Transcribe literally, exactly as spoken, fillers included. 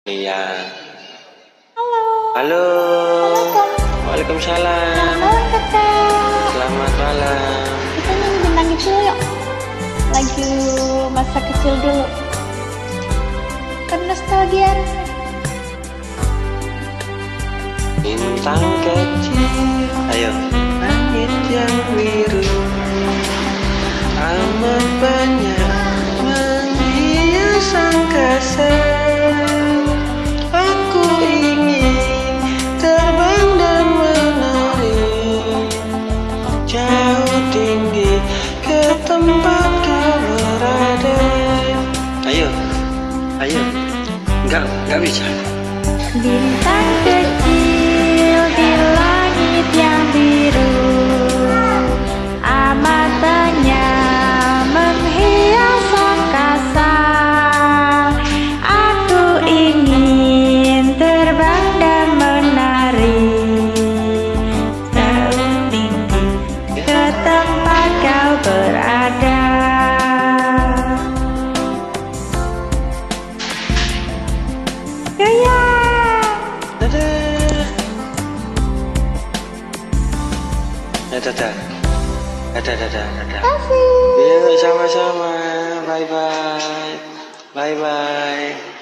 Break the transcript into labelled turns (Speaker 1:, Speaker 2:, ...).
Speaker 1: Iya.
Speaker 2: Halo.
Speaker 1: Halo.
Speaker 2: Assalamualaikum.
Speaker 1: Waalaikumsalam.
Speaker 2: Selamat malam kakak.
Speaker 1: Selamat malam.
Speaker 2: Kita nyanyi bintang kecil yuk. Lagu masa kecil dulu. Kan nostalgia rasanya.
Speaker 1: Bintang kecil, ayo. Langit yang biru, amat banyak menghias angkasa. Aku ingin terbang dan menari jauh tinggi ke tempat kau berada. Ayo, ayo. Enggak, enggak bisa.
Speaker 2: Bintang kecil di langit yang biru, amat banyak menghias angkasa. Aku ingin terbang dan menari jauh tinggi ke tempat kau berada. Gaya.
Speaker 1: Dadah, dadah, dadah, dadah, dadah.
Speaker 2: Kasih.
Speaker 1: Yuk sama-sama, bye bye, bye bye.